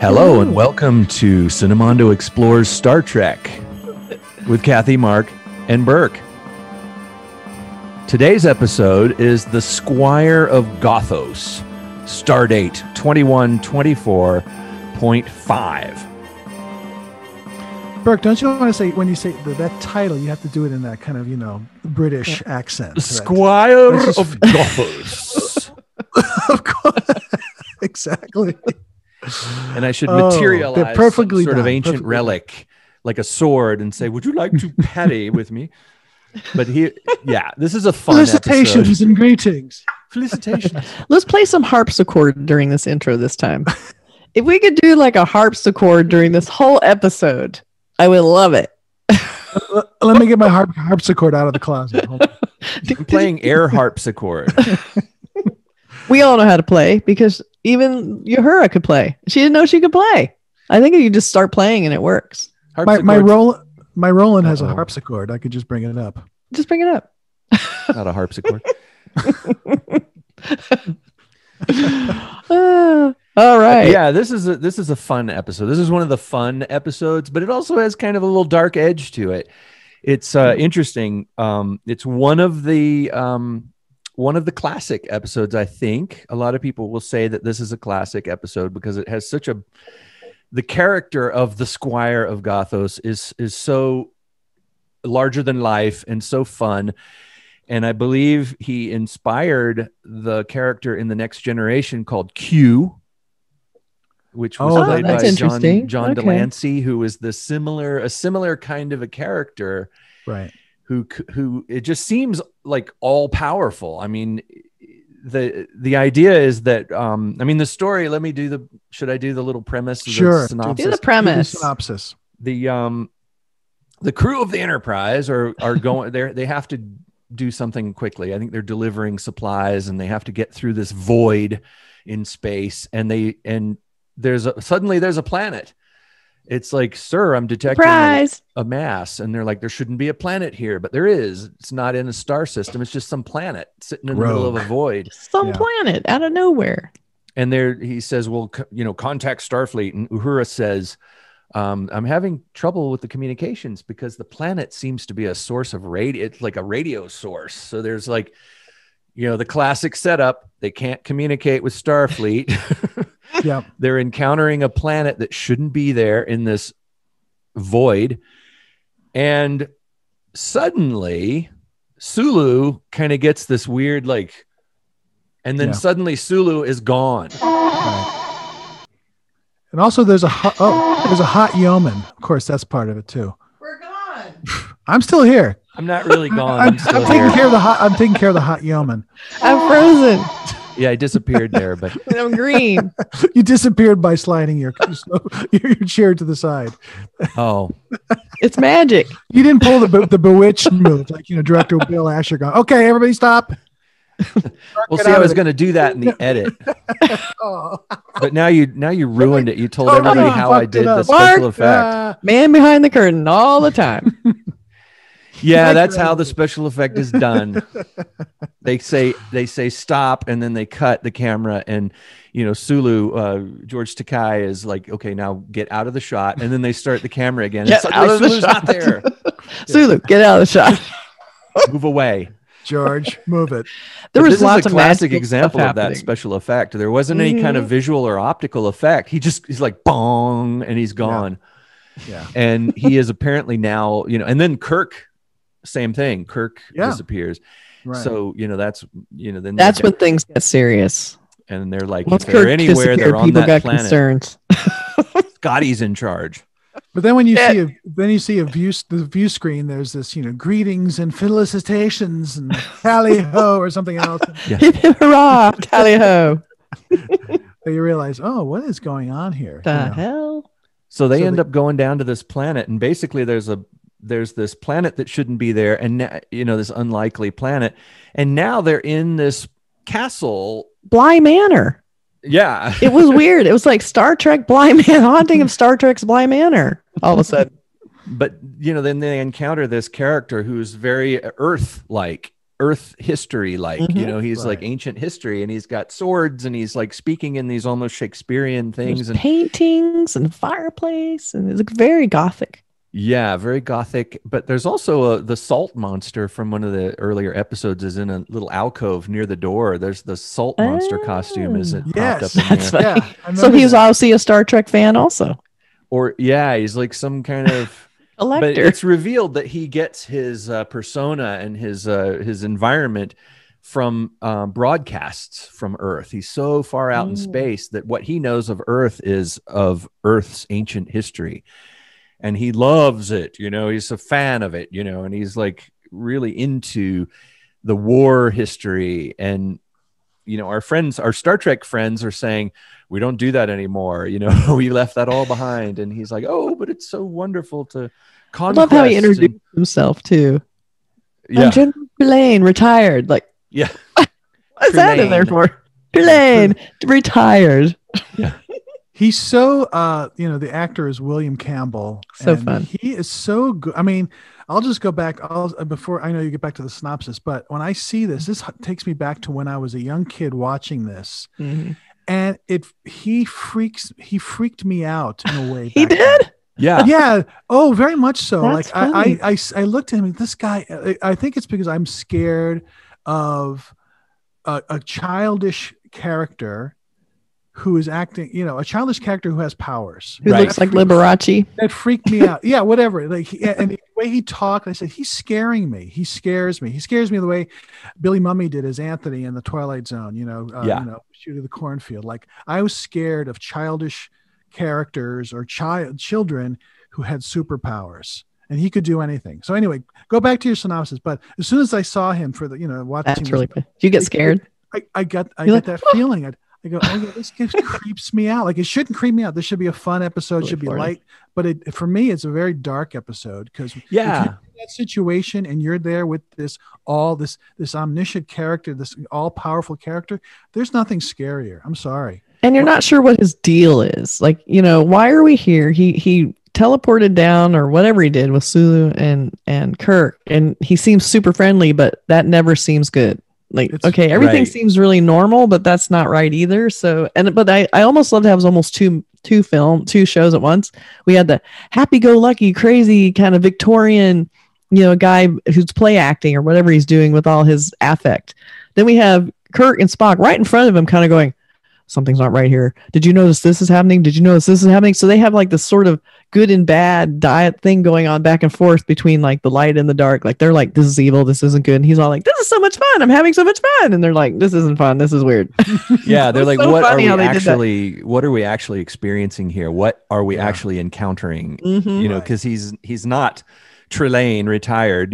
Hello and welcome to Cinemondo Explores Star Trek with Kathy, Mark, and Burke. Today's episode is The Squire of Gothos, Stardate 2124.5. Burke, don't you want to say, when you say that title, you have to do it in that kind of, British accent. The Squire of Gothos. Of course. Exactly. And I should materialize perfectly some sort of done, ancient perfectly relic, like a sword, and say, would you like to parry with me? But this is a fun Felicitations episode. and greetings. Felicitations. Let's play some harpsichord during this intro this time. If we could do like a harpsichord during this whole episode, I would love it. Let me get my harpsichord out of the closet. Hold on. I'm playing air harpsichord. We all know how to play because even Uhura could play. She didn't know she could play. I think you just start playing and it works. My Roland has a harpsichord. I could just bring it up. Just bring it up. Not a harpsichord. All right. Yeah, this is a fun episode. This is one of the fun episodes, but it also has kind of a little dark edge to it. It's interesting. It's one of the classic episodes. I think a lot of people will say that this is a classic episode because it has the character of the Squire of Gothos is so larger than life and so fun. And I believe he inspired the character in The Next Generation called Q, which was played by John Delancey, who is a similar kind of a character, right? Who it just seems like all powerful. I mean, the idea is that the story. Should I do the little premise? Sure. The synopsis? Do the premise. Synopsis. The crew of the Enterprise are going there. They have to do something quickly. I think they're delivering supplies and they have to get through this void in space. And there's a planet. It's like, sir, I'm detecting a mass. And they're like, there shouldn't be a planet here, but there is. It's not in a star system. It's just some planet sitting in the middle of a void. Some planet out of nowhere. And he says, well, contact Starfleet. And Uhura says, I'm having trouble with the communications because the planet seems to be a source of radio. It's like a radio source. So there's the classic setup. They can't communicate with Starfleet. Yeah. They're encountering a planet that shouldn't be there in this void. And suddenly Sulu kind of gets this weird, and then suddenly Sulu is gone. Right. And also there's a hot yeoman. Of course, that's part of it too. We're gone. I'm still here. I'm not really gone. I'm taking care of the hot yeoman. I'm frozen. Yeah, I disappeared there, but I'm green. You disappeared by sliding your chair to the side. Oh, it's magic. You didn't pull the bewitched move, director Bill Asher gone. Okay, everybody stop. Well, see, I was going to do that in the edit, but now you ruined it. You told everybody how I did the special effect. Man behind the curtain all the time. Yeah, that's how the special effect is done. They say stop, and then they cut the camera, and Sulu, George Takei is like, okay, now get out of the shot, and then they start the camera again. Get and out of the Sulu's shot. Not there. Sulu, get out of the shot. Move away. George, move it. There was this lots is a of classic example of that happening. special effect. There wasn't any kind of visual or optical effect. He's like bong, and he's gone. Yeah. And he is apparently now, and then Kirk, same thing. Kirk disappears. Right. So that's then that's when things get serious. And they're like, Once if they're Kirk anywhere, they're on people that got planet. concerns. Scotty's in charge. But then when you see the view screen, there's this, greetings and felicitations and tally ho or something else. Hip hip hurrah, tally ho. You realize, what is going on here? The hell? So they end up going down to this planet, and basically there's this planet that shouldn't be there, and this unlikely planet, and now they're in this castle, Bly Manor. Yeah, it was weird. It was like Star Trek Bly Manor, haunting of Star Trek's Bly Manor. All of a sudden, but then they encounter this character who's very Earth-like, Earth history, like, you know, he's like Right. ancient history, and he's got swords, and he's like speaking in these almost Shakespearean things. There's And paintings and fireplace, and it's like very gothic. yeah, very gothic. But there's also the salt monster from one of the earlier episodes is in a little alcove near the door. There's the salt monster costume is it popped up Yes. in That's there. funny. Yeah. I So remember he was that. obviously a Star Trek fan also. Or yeah, he's like some kind of but Collector. it's revealed that he gets his persona and his environment from broadcasts from Earth. He's so far out in space that what he knows of Earth is of Earth's ancient history, and he loves it. You know, he's a fan of it. You know, and he's like really into the war history. And you know, our Star Trek friends are saying, we don't do that anymore. You know, we left that all behind. And he's like, oh, but it's so wonderful to I conquest. love how he introduced himself too. Yeah. I'm General Tulane, retired. Like, Yeah. what's that in there Tulane. for? Tulane, retired. He's so the actor is William Campbell. So and fun. He is so good. I mean, I'll just go back before I know you get back to the synopsis, but when I see this takes me back to when I was a young kid watching this. Mhm. And he freaked me out in a way. He back did? then. Yeah. Yeah. Oh, very much so. That's Like funny. I looked at him and this guy, I think it's because I'm scared of a childish character who is acting, a childish character who has powers. Who Right. looks like Liberace. That freaked me out. Yeah, whatever. Like, and the way he talked, I said, he's scaring me. He scares me. He scares me the way Billy Mummy did as Anthony in the Twilight Zone. Yeah. Shoot of the cornfield. Like I was scared of childish characters or children who had superpowers, and he could do anything. So anyway, go back to your synopsis. But as soon as I saw him for the, watching, That's really good. Do you get scared? I get like, that feeling. I go, oh yeah, this just creeps me out. Like it shouldn't creep me out. This should be a fun episode. Really Should be Florida. light. But for me, it's a very dark episode because Yeah. that situation and you're there with this omniscient character, this all powerful character. There's nothing scarier. I'm sorry. And you're not sure what his deal is. Like, why are we here? He teleported down or whatever he did with Sulu and Kirk, and he seems super friendly, but that never seems good. Like, It's- okay, everything Right. seems really normal, but that's not right either. So, but I almost love to have almost two shows at once. We had the happy-go-lucky, crazy kind of Victorian, guy who's play acting or whatever he's doing with all his affect. Then we have Kirk and Spock right in front of him, kind of going, something's not right here. Did you notice this is happening? Did you notice this is happening? So they have like this sort of good and bad diet thing going on back and forth between like the light and the dark. Like they're like, this is evil, this isn't good. And he's all like, this is so much fun. I'm having so much fun. And they're like, this isn't fun. This is weird. Yeah. They're It's like, so what are funny we how they did that. actually experiencing here? What are we Yeah. actually encountering? Mhm. Right. Because he's not Trelane retired.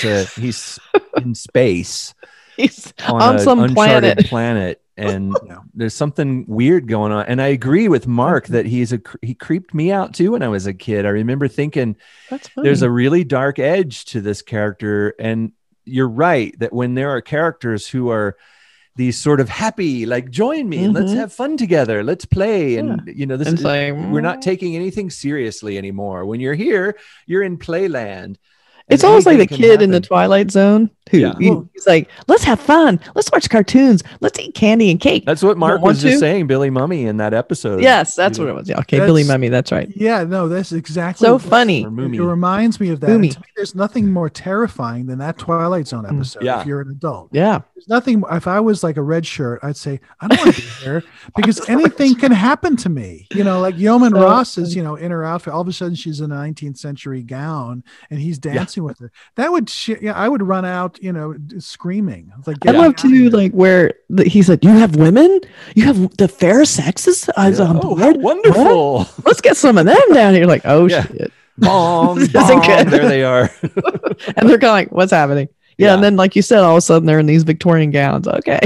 He's in space He's on on an some uncharted planet. planet. And Yeah. there's something weird going on. And I agree with Mark that he creeped me out too when I was a kid. I remember thinking That's funny. there's a really dark edge to this character. And you're right that when there are characters who are these sort of happy, like join me and let's Mhm. have fun together. Let's play. And this And is, it's like, we're not taking anything seriously anymore. When you're here, you're in playland. It's and almost like the anything can kid in the happen. Twilight Zone who Yeah. he's like, let's have fun. Let's watch cartoons. Let's eat candy and cake. That's what Mark want was just to? saying, Billy Mummy in that episode. Yes, that's what it was. Yeah, okay, Billy That's- Mummy. That's right. Yeah, no, that's exactly So funny. Or It Mummy. reminds me of that. Moomy. And to me, there's nothing more terrifying than that Twilight Zone episode. Yeah. If you're an adult, Yeah. there's nothing. If I was like a red shirt, I'd say I don't want to be here because anything can happen to me. Like Yeoman So Ross is, in her outfit. All of a sudden, she's in a 19th century gown and he's dancing with her. That would, I would run out, screaming. It's like, I get love me out of too, here. like where he said, "You have women, you have the fair sexes on Oh, how board. wonderful. What? Let's get some of them down here." Like, oh Yeah. shit, Bong, This isn't bong, good. there they are. and they're kind of like, "What's happening?" Yeah, Yeah. and then like you said, all of a sudden they're in these Victorian gowns. Okay,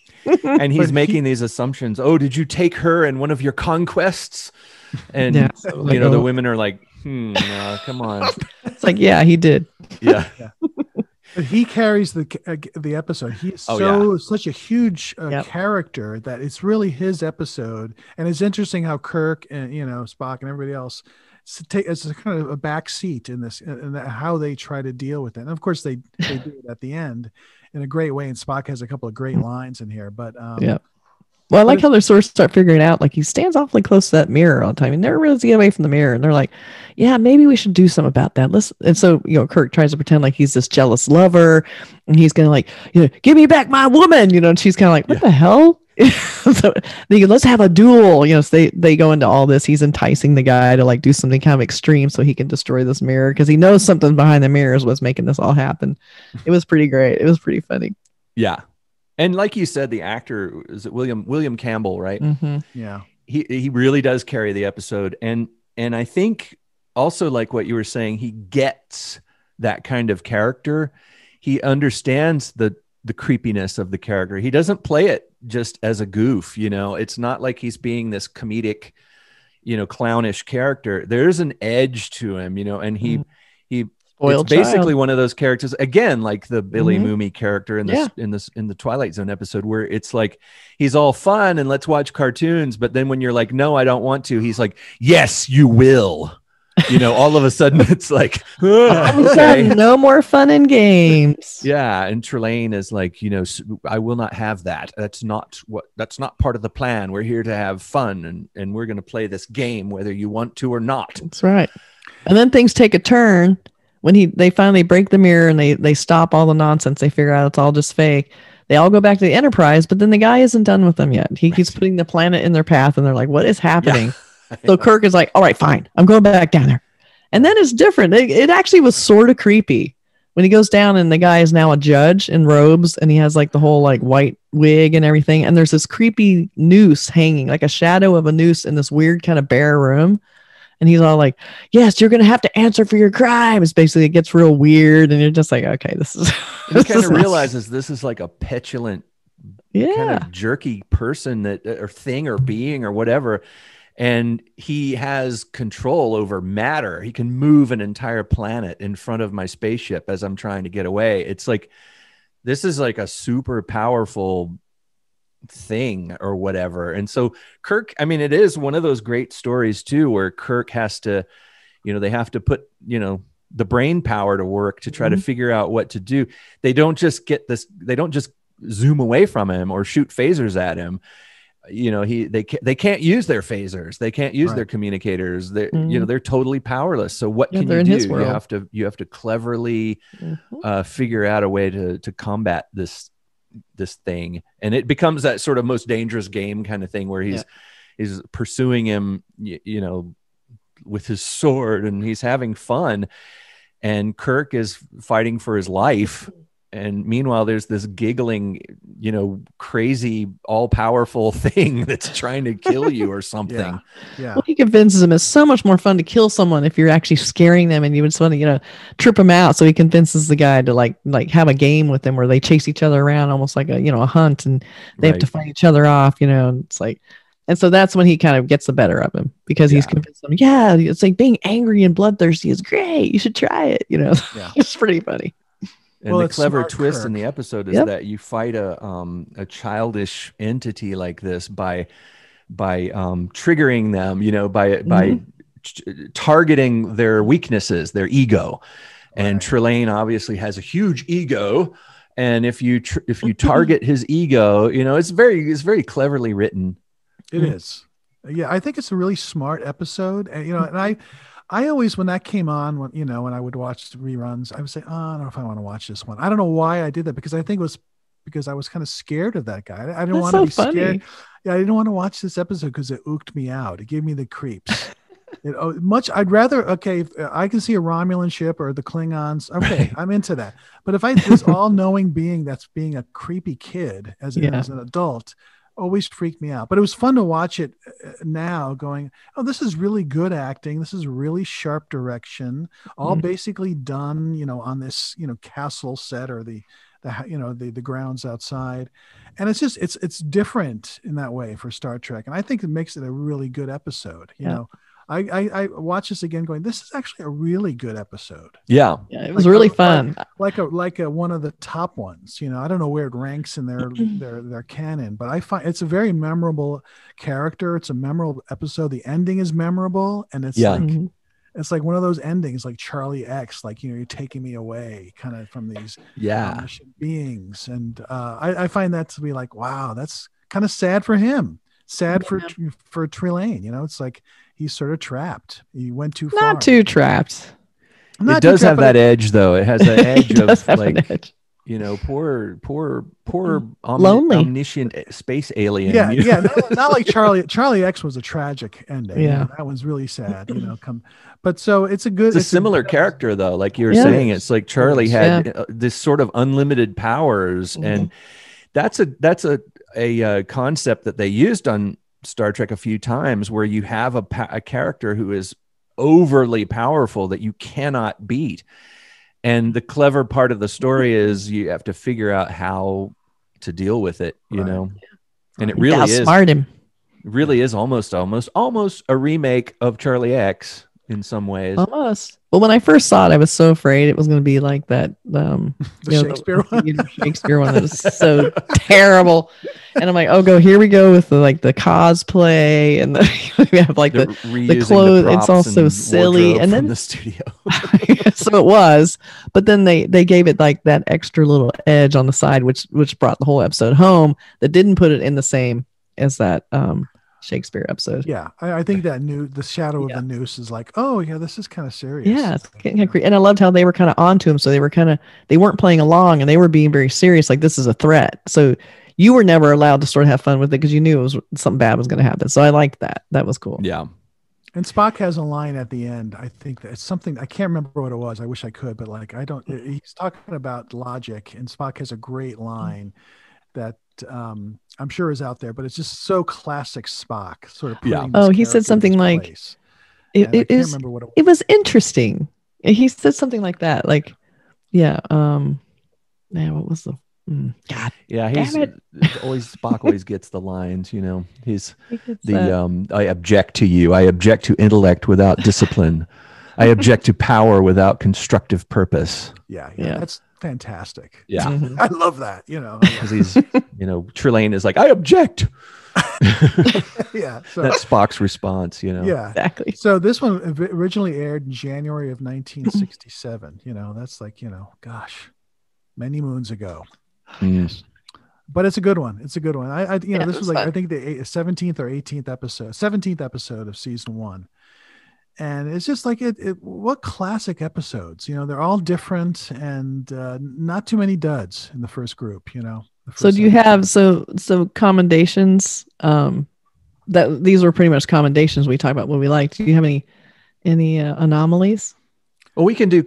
And he's But making these assumptions. Oh, did you take her in one of your conquests? And yeah, so, like, the oh, women are like, come on. it's like, yeah, he did. Yeah. But he carries the episode. He's Oh, such a huge Yep. character that it's really his episode. And it's interesting how Kirk and Spock and everybody else it's a kind of a back seat in this, and how they try to deal with it. And of course, they do it at the end in a great way. And Spock has a couple of great lines in here. But yeah. Well, I like how they're sort of start figuring out, like, he stands awfully close to that mirror all the time. He never really get away from the mirror. And they're like, yeah, maybe we should do something about that. And so, Kirk tries to pretend like he's this jealous lover, and he's going to, like, give me back my woman, and she's kind of like, what the hell? So they go, let's have a duel. So they go into all this. He's enticing the guy to, like, do something kind of extreme so he can destroy this mirror, because he knows something behind the mirror is what's making this all happen. It was pretty great. It was pretty funny. Yeah. And like you said, the actor, is it William Campbell, right? Mm-hmm. Yeah. He really does carry the episode. And I think also, like what you were saying, he gets that kind of character. He understands the creepiness of the character. He doesn't play it just as a goof, It's not like he's being this comedic, clownish character. There's an edge to him, and he Spoiled it's basically child. one of those characters, again, like the Billy Mhm. Mooney character in the Twilight Zone episode, where it's like he's all fun and let's watch cartoons, but then when you're like, no, I don't want to, he's like, yes, you will. All of a sudden it's like, All of a sudden, no more fun and games. Yeah, and Trelane is like, I will not have that. That's not part of the plan. We're here to have fun, and we're going to play this game whether you want to or not. That's right. And then things take a turn when they finally break the mirror and they stop all the nonsense. They figure out it's all just fake. They all go back to the Enterprise, but then the guy isn't done with them yet. He keeps putting the planet in their path, and they're like, what is happening? Yeah. So Kirk is like, all right, fine. I'm going back down there. And then it's different. It actually was sort of creepy when he goes down, and the guy is now a judge in robes, and he has like the whole like white wig and everything. And there's this creepy noose hanging, like a shadow of a noose in this weird kind of bare room. And he's all like, yes, you're going to have to answer for your crimes. Basically, it gets real weird. And you're just like, okay, this is. He kind of realizes this is like a petulant, kind Yeah. of jerky person or thing or being or whatever. And he has control over matter. He can move an entire planet in front of my spaceship as I'm trying to get away. It's like, this is like a super powerful thing or whatever. And so Kirk, I mean, it is one of those great stories too, where Kirk has to, they have to put, the brain power to work to try to figure out what to do. They don't just zoom away from him or shoot phasers at him. They can't use their phasers. They can't use their communicators. They're totally powerless. So what can you do? You have to cleverly figure out a way to combat this thing. And it becomes that sort of most dangerous game kind of thing where he's pursuing him, with his sword, and he's having fun. And Kirk is fighting for his life. And meanwhile, there's this giggling, crazy, all-powerful thing that's trying to kill you or something. Yeah. Well, he convinces him it's so much more fun to kill someone if you're actually scaring them, and you just want to, trip them out. So he convinces the guy to like have a game with them where they chase each other around, almost like a hunt, and they have to fight each other off. And it's like, and so that's when he kind of gets the better of him, because he's convinced him. Yeah, it's like being angry and bloodthirsty is great. You should try it. It's pretty funny. And the clever twist in the episode is that you fight a childish entity like this by triggering them, by targeting their weaknesses, their ego. And Trelane obviously has a huge ego, and if you target his ego, it's very cleverly written. It is. Yeah, I think it's a really smart episode, and and I always, when that came on, when I would watch the reruns, I would say, oh, I don't know if I want to watch this one. I don't know why I did that, because I think it was because I was kind of scared of that guy. I didn't want to be scared. Yeah, I didn't want to watch this episode because it ooked me out. It gave me the creeps. I'd rather, if I can see a Romulan ship or the Klingons, okay, I'm into that. But if this all-knowing being that's being a creepy kid as an adult, always freaked me out. But it was fun to watch it now, going, oh, this is really good acting. This is really sharp direction, all basically done, on this, castle set or the grounds outside. And it's just, it's different in that way for Star Trek. And I think it makes it a really good episode. I watch this again going, this is actually a really good episode. Yeah. It was really fun. Like a one of the top ones, I don't know where it ranks in their canon, but I find it's a very memorable character. It's a memorable episode. The ending is memorable, and it's it's like one of those endings, like Charlie X, like, you know, you're taking me away, kind of from these Yeah. omniscient beings, and I find that to be like, wow, that's kind of sad for him, sad for Trelane. You know, it's like he's sort of trapped. He went too far. Not too trapped. Not It too does trapped, have but that edge, though. It has that He edge does of have an like, edge. you know, poor Lonely. omniscient space alien. Yeah, you know? yeah, not like Charlie X was a tragic ending. Yeah. You know, that one's really sad. You know, but so it's a good. It's a similar character, though. Like you were Yeah. saying, It is. it's like Charlie It is. had this sort of unlimited powers, Mhm. and that's a concept that they used on Star Trek a few times, where you have a character who is overly powerful that you cannot beat. And the clever part of the story is you have to figure out how to deal with it, you Right. know. And it You really is outsmart him. almost a remake of Charlie X in some ways. Almost. Well, when I first saw it, I was so afraid it was going to be like that. The Shakespeare one. Shakespeare one that was so terrible. And I'm like, here we go with the cosplay, and we have like the reusing clothes. It's props all so and silly. wardrobe And from then the studio. so it was, but then they gave it like that extra little edge on the side, which brought the whole episode home. That didn't put it in the same as that Shakespeare episode. Yeah, I think that the shadow of the noose is like, oh yeah, this is kind of serious. Yeah, it's kind of and I loved how they were kind of onto him, so they weren't playing along, and they were being very serious, like this is a threat. So you were never allowed to sort of have fun with it because you knew it was something bad was going to happen. So I liked that. That was cool. Yeah. And Spock has a line at the end. I think that it's something, I can't remember what it was. I wish I could, but like he's talking about logic, and Spock has a great line that I'm sure is out there, but it's just so classic Spock, sort of. Yeah. Oh, he said something like, it remember what it was interesting. He said something like that. Like, yeah. Man, what was the God? Yeah, Spock always gets the lines, you know. He's I object to you. I object to intellect without discipline. I object to power without constructive purpose. Yeah. Yeah. That's fantastic. Yeah. Mhm. I love that, you know. Because he's, you know, Trelane is like, I object. Yeah. So That's Spock's response, you know. yeah. Exactly. So this one originally aired in January of 1967. You know, that's like, you know, gosh, many moons ago. Mm. But it's a good one. It's a good one. This was like, fun. I think the 17th or 17th episode of season 1. And it's just like what classic episodes, you know, they're all different, and not too many duds in the first group, you know. So do you have so commendations? That these were pretty much commendations we talked about what we liked. Do you have any anomalies? Well, we can do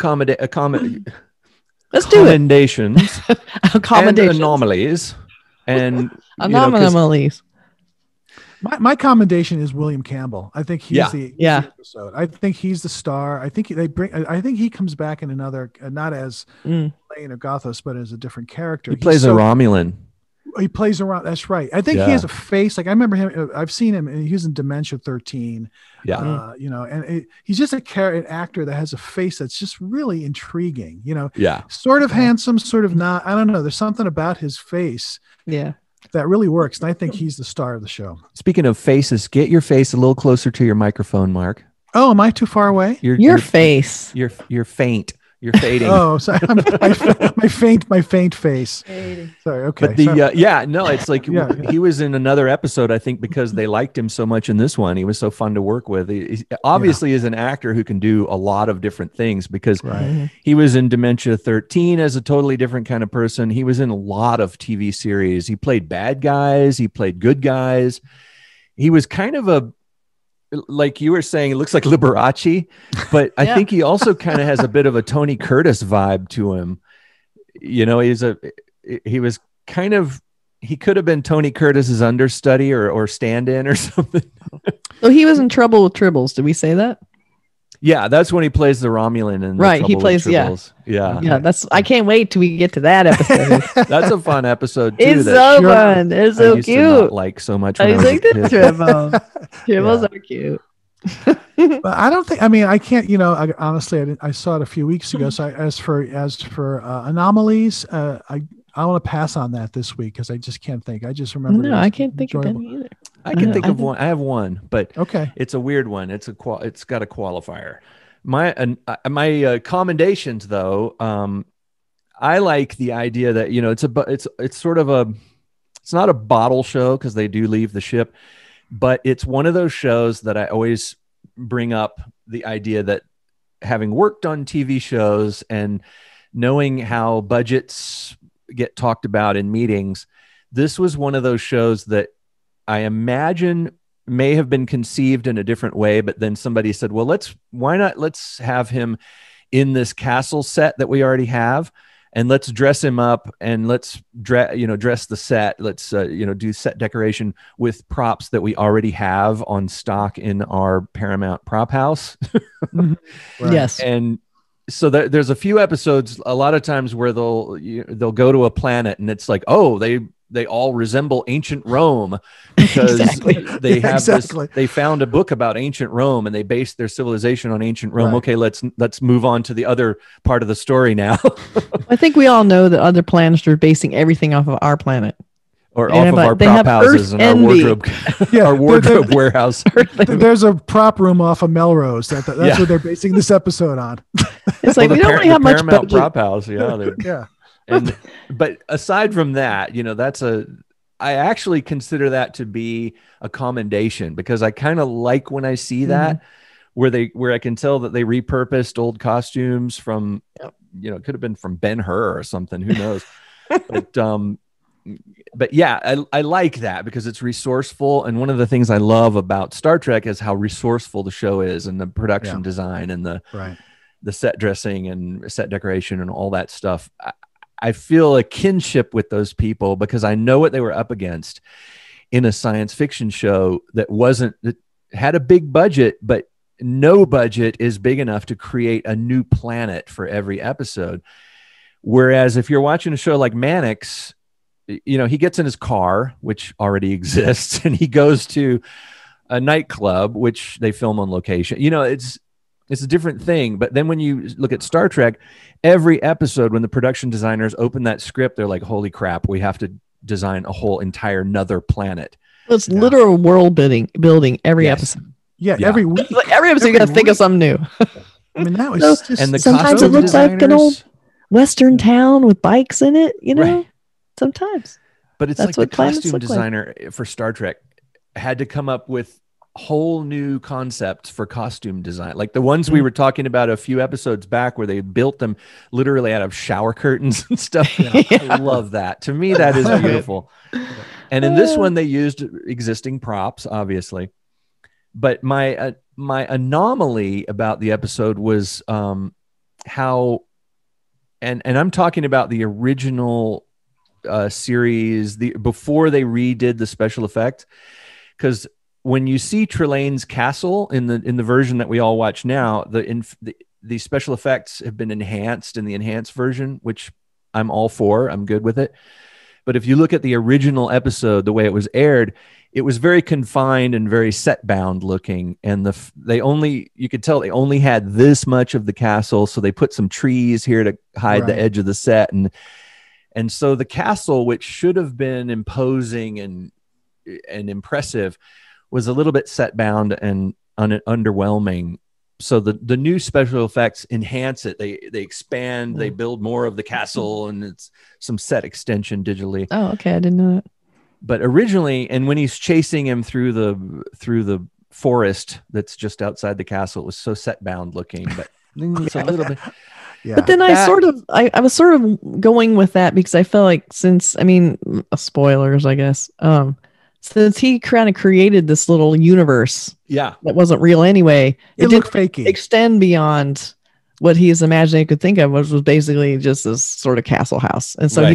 Let's do it. commendations and Accommodations. anomalies. And you know, 'cause- Anomalies. My commendation is William Campbell. I think he's Yeah. the Yeah. episode. I think he's the star. I think I think he comes back in another, not as Lane or Gothos, but as a different character. he plays a Romulan. He plays around. That's right. I think he has a face. Like I remember him. I've seen him. And he was in Dementia 13. Yeah. You know, and he's just an actor that has a face that's just really intriguing. You know, Yeah. sort of handsome, sort of not. I don't know. There's something about his face Yeah. that really works, and I think he's the star of the show. Speaking of faces, get your face a little closer to your microphone, Mark. Oh, am I too far away? Your face. You're faint. You're fading. Oh, sorry. My faint face. Sorry. Okay. But it's like Yeah. he was in another episode, I think, because they liked him so much in this one. He was so fun to work with. He obviously is an actor who can do a lot of different things, because Right. he was in Dementia 13 as a totally different kind of person. He was in a lot of TV series. He played bad guys. He played good guys. He was kind of like you were saying, it looks like Liberace, but I think he also kind of has a bit of a Tony Curtis vibe to him. You know, he could have been Tony Curtis's understudy or stand-in or something. So he was in Trouble with Tribbles. Did we say that? Yeah, that's when he plays the Romulan in Right, he Trouble with plays- yeah. Tribbles. Yeah. Yeah, I can't wait till we get to that episode. That's a fun episode too. It's that so sure- fun. It's I so used to not cute. like so much. When I I was like a the kid. Tribbles. Tribbles are cute. But I don't think. I mean, I can't. You know, honestly, I saw it a few weeks ago. So as for anomalies, I want to pass on that this week because I just can't think. I just remember. No, I can't think of enjoyable. any either. I can think I of think- one. I have one, but Okay. it's a weird one. It's got a qualifier. My commendations though. I like the idea that, you know, it's sort of it's not a bottle show because they do leave the ship, but it's one of those shows that I always bring up the idea that, having worked on TV shows and knowing how budgets get talked about in meetings, this was one of those shows that I imagine may have been conceived in a different way, but then somebody said, well, why not let's have him in this castle set that we already have, and let's dress him up and let's dress the set. Let's do set decoration with props that we already have on stock in our Paramount prop house. Right. Yes. And so there's a few episodes a lot of times where they'll go to a planet and it's like, oh, they all resemble ancient Rome because they have they found a book about ancient Rome and they based their civilization on ancient Rome. Right. Okay, let's move on to the other part of the story now. I think we all know that other planets are basing everything off of our planet. Or off of our prop houses and our wardrobe, our wardrobe warehouse. There's a prop room off of Melrose. That's what they're basing this episode on. It's like, we don't really have much Paramount prop house. Yeah. Yeah. But aside from that, I actually consider that to be a commendation, because I kind of like when I see that where I can tell that they repurposed old costumes from, it could have been from Ben-Hur or something, who knows? But yeah, I like that because it's resourceful. And one of the things I love about Star Trek is how resourceful the show is, and the production design and the set dressing and set decoration and all that stuff. I feel a kinship with those people because I know what they were up against in a science fiction show that had a big budget, but no budget is big enough to create a new planet for every episode. Whereas if you're watching a show like Mannix, he gets in his car, which already exists, and he goes to a nightclub, which they film on location. It's a different thing. But then when you look at Star Trek, every episode, when the production designers open that script, they're like, holy crap, we have to design a whole entire nother planet. Well, it's literal world building every episode. Yeah, every week. Every episode, you got to think of something new. I mean, that was just... And sometimes it looks like an old Western town with bikes in it, Right. Sometimes. But it's like the costume designer for Star Trek had to come up with whole new concepts for costume design, like the ones we were talking about a few episodes back where they built them literally out of shower curtains and stuff. I love that. To me, that is beautiful. And in this one, they used existing props, obviously. But my anomaly about the episode was how, and I'm talking about the original series, before they redid the special effects, because when you see Trelane's castle in the version that we all watch now, the special effects have been enhanced in the enhanced version, which I'm all for. I'm good with it. But if you look at the original episode, the way it was aired, it was very confined and very set bound looking. And you could tell they only had this much of the castle. So they put some trees here to hide the edge of the set. And so the castle, which should have been imposing and impressive, was a little bit set bound and underwhelming. So the new special effects enhance it. They expand, they build more of the castle, and it's some set extension digitally. Oh, okay. I didn't know that. But originally, and when he's chasing him through the forest that's just outside the castle, it was so set bound looking, but it's a little bit. Yeah. But then I was sort of going with that because I felt like spoilers, I guess. Since he kind of created this little universe, that wasn't real anyway, it looked fakey. Extend beyond what he is imagining could think of, which was basically just this sort of castle house, and so he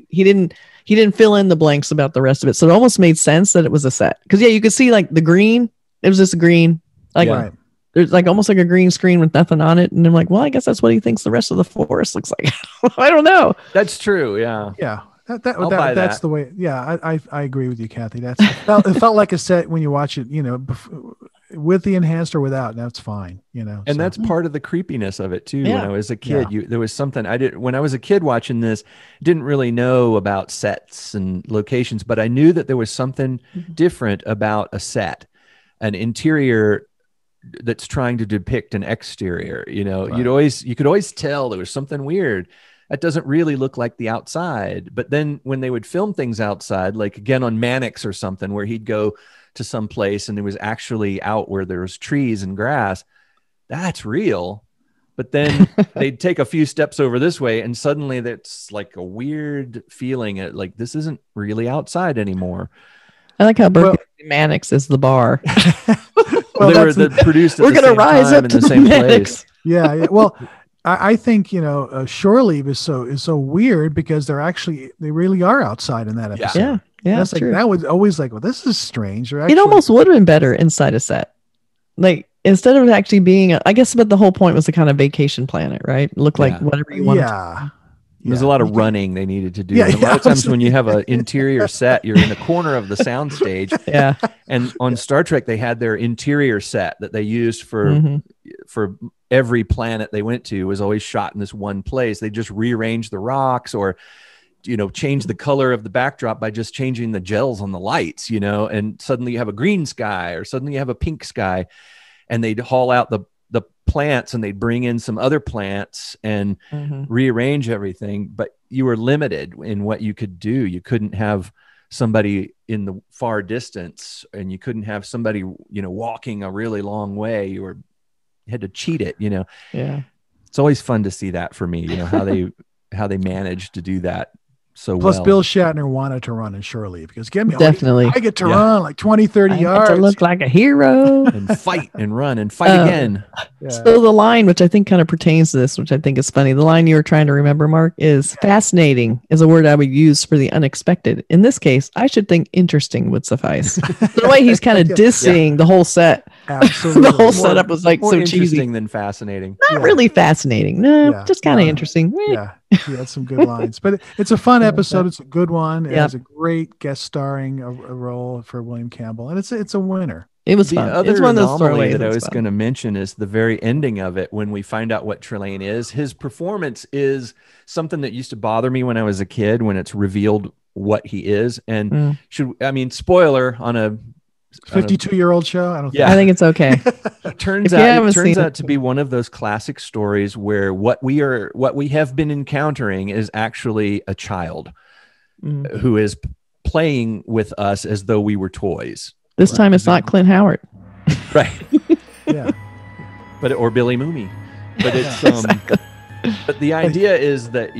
didn't fill in the blanks about the rest of it. So it almost made sense that it was a set because you could see like the green. It was just green, there's like almost like a green screen with nothing on it, and I'm like, well, I guess that's what he thinks the rest of the forest looks like. I don't know. That's true. Yeah. Yeah. That's the way. Yeah, I agree with you, Kathy. It felt like a set when you watch it, with the enhanced or without. That's fine, And that's part of the creepiness of it too. Yeah. When I was a kid, there was something when I was a kid watching this, didn't really know about sets and locations, but I knew that there was something different about a set, an interior that's trying to depict an exterior. You know, Right. you could always tell there was something weird. That doesn't really look like the outside. But then when they would film things outside, like again on Mannix or something, where he'd go to some place and it was actually out where there was trees and grass, that's real. But then they'd take a few steps over this way and suddenly that's like a weird feeling like this isn't really outside anymore. I like how Mannix is the bar. Well, they were that's produced at We're the gonna same rise time up in to the same Mannix. place. yeah. Well, I think, Shore Leave is so weird because they really are outside in that Yeah. episode. Yeah, yeah, That's like true. that was always like, well, this is strange. They're It actually, almost would have been better inside a set. Like instead of actually being, I guess, but the whole point was to kind of vacation planet, right? Look like Yeah. whatever you want. yeah. There's a lot of running they needed to do. Yeah, And a lot yeah, of times when you have an interior set, you're in the corner of the soundstage. Yeah. And on Star Trek, they had their interior set that they used Mhm. for every planet they went to was always shot in this one place. They just rearrange the rocks or, change the color of the backdrop by just changing the gels on the lights, and suddenly you have a green sky or suddenly you have a pink sky, and they'd haul out the plants and they'd bring in some other plants and Mhm. rearrange everything. But you were limited in what you could do. You couldn't have somebody in the far distance and you couldn't have somebody, walking a really long way. You had to cheat it, Yeah. It's always fun to see that for me, how they managed to do that so Plus, well. Bill Shatner wanted to run in Shore Leave because Definitely. I get to Yeah. run like 20, 30 I get yards. to look like a hero. And fight and run and fight again. Yeah. So the line, which I think kind of pertains to this, which I think is funny, the line you were trying to remember, Mark, is fascinating is a word I would use for the unexpected. In this case, I should think interesting would suffice. The way he's kind of Yeah. dissing the whole set. Absolutely. The whole setup was like More so interesting cheesy. than fascinating. Not Yeah. really fascinating. No, Yeah. just kind of No. interesting. Yeah, he had some good lines, but it's a fun episode. It's a good one. It Yeah. has a great guest starring a role for William Campbell, and it's a winner. It was The fun. other It's one of those anomaly throwaways that I that's was fun. going to mention is the very ending of it when we find out what Trelane is. His performance is something that used to bother me when I was a kid when it's revealed what he is. And spoiler on a 52-year-old show. I don't. Yeah. I think it's okay. It turns If you out haven't seen to it- be one of those classic stories where what we have been encountering is actually a child Mm. who is playing with us as though we were toys. This time it's not Clint Howard. Right. Yeah. Or Billy Mooney. But it's but the idea is that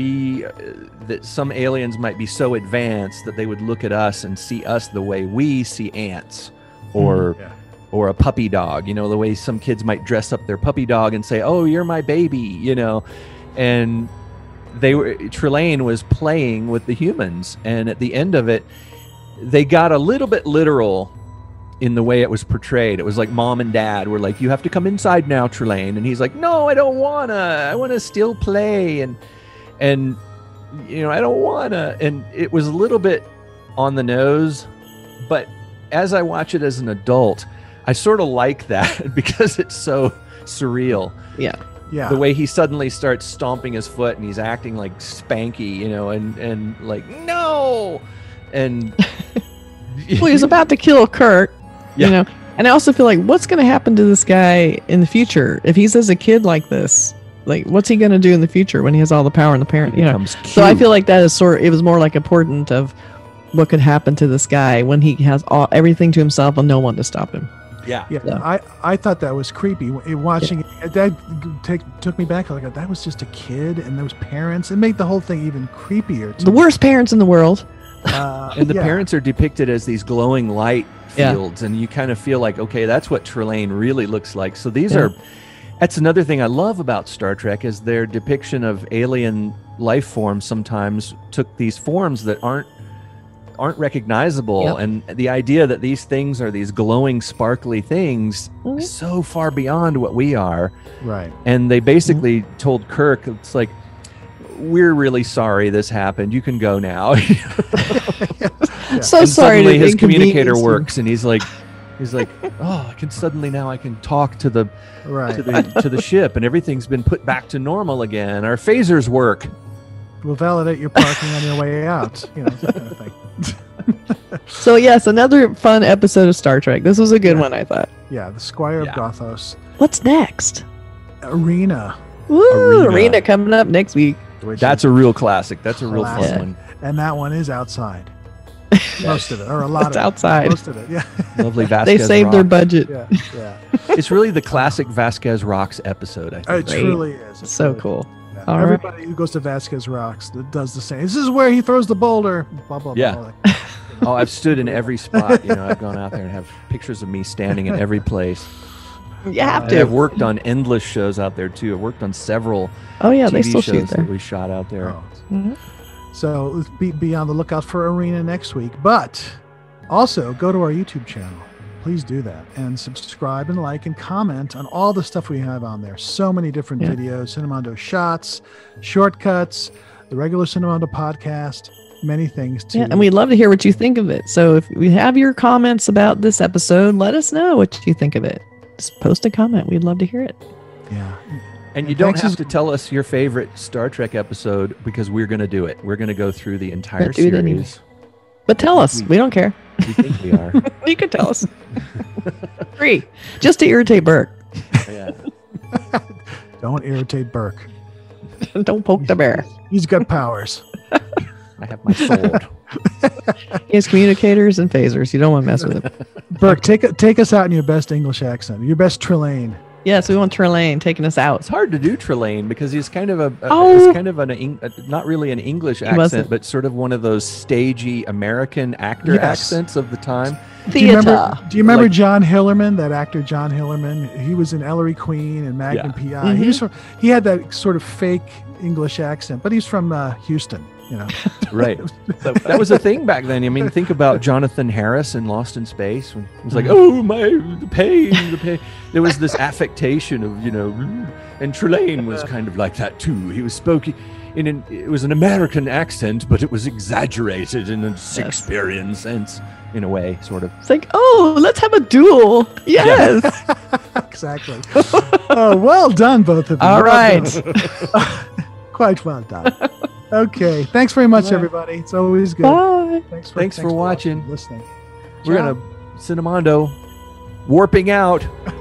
that some aliens might be so advanced that they would look at us and see us the way we see ants or Yeah. or a puppy dog, the way some kids might dress up their puppy dog and say, "Oh, you're my baby," and Trelane was playing with the humans, and at the end of it they got a little bit literal in the way it was portrayed. It was like mom and dad were like, "You have to come inside now, Trelane," and he's like, "No, I don't wanna. I wanna still play," and I don't wanna. And it was a little bit on the nose, but as I watch it as an adult, I sort of like that because it's so surreal. Yeah. Yeah. The way he suddenly starts stomping his foot and he's acting like Spanky, and like, no, and Well, he was about to kill Kirk, Yeah. And I also feel like what's going to happen to this guy in the future if he's as a kid like this? Like, what's he going to do in the future when he has all the power and the parent? becomes So I cute. feel like that is it was more like important of what could happen to this guy when he has everything to himself and no one to stop him. Yeah. Yeah, Yeah. I thought that was creepy. Watching it, that took me back. Like that was just a kid, and those parents. It made the whole thing even creepier. To The worst parents in the world. And the yeah. parents are depicted as these glowing light Yeah. fields, and you kind of feel like, okay, that's what Trelane really looks like. So these Yeah. that's another thing I love about Star Trek is their depiction of alien life forms sometimes took these forms that aren't recognizable. Yep. And the idea that these things are these glowing, sparkly things Mhm. so far beyond what we are. Right. And they basically told Kirk, it's like, we're really sorry this happened. You can go now. So And sorry. suddenly to his communicator inconvenience you. works, and he's like, oh, I can suddenly now I can talk to the Right. to the ship, and everything's been put back to normal again. Our phasers work. We'll validate your parking on your way out. That kind of thing. So yes, another fun episode of Star Trek. This was a good one, I thought. Yeah, the Squire Yeah. of Gothos. What's next? Arena. Woo, Arena. Arena coming up next week. Which That's a real classic. That's a real fun Classic. one. and that one is outside. Most of it, or a lot It's of outside. it. Most of it, yeah. Lovely Vasquez. They saved their Rocks. budget. Yeah, yeah. It's really the classic Vasquez Rocks episode. I think. It Great. truly is. It's So really- cool. yeah. All right. Everybody who goes to Vasquez Rocks does the same. This is where he throws the boulder. Blah blah Yeah. blah. Oh, I've stood in every spot. You know, I've gone out there and have pictures of me standing in every place. You have And I've to. worked on endless shows out there too. I've worked on several Oh yeah, they TV still shows shoot there. that we shot out there. Oh. Mhm. So be on the lookout for Arena next week. But also go to our YouTube channel. Please do that and subscribe and like and comment on all the stuff we have on there. So many different Yeah. videos, Cinemondo shots, shortcuts, the regular Cinemondo podcast, many things too. Yeah, and we'd love to hear what you think of it. So if we have your comments about this episode, let us know what you think of it. Just post a comment. We'd love to hear it. yeah. And you don't Thanks have as- to tell us your favorite Star Trek episode because we're going to do it. We're going to go through the entire Let's do it anyway. series. But tell us. We don't care. We think we are. You can tell us. Free. Just to irritate Burke. Yeah. Don't irritate Burke. Don't poke the bear. He's got powers. I have my sword. He has communicators and phasers. You don't want to mess with him. Burke, take us out in your best English accent, your best Trelane. Yes, we want Trelane taking us out. It's hard to do Trelane because he's kind of Oh. he's kind of not really an English accent, wasn't. but sort of one of those stagey American actor Yes. accents of the time. Do you remember, Theater. do you remember Like- John Hillerman, that actor John Hillerman? He was in Ellery Queen and Magnum PI. Mhm. He had that sort of fake English accent, but he's from Houston, you know. Right. That was a thing back then. I mean, think about Jonathan Harris in Lost in Space. When he was like, "Oh my, the pain, the pain." There was this affectation of, you know, and Trelane was kind of like that too. He was spoken it was an American accent, but it was exaggerated in a Shakespearean sense, in a way, sort of. It's like, oh, let's have a duel. Yes. Exactly. Oh, well done, both of you. All Well right. done. Quite well done. Okay. Thanks very much, Bye. everybody. It's always good. Bye. Thanks for watching. listening. We're Ciao. gonna Cinemondo warping out.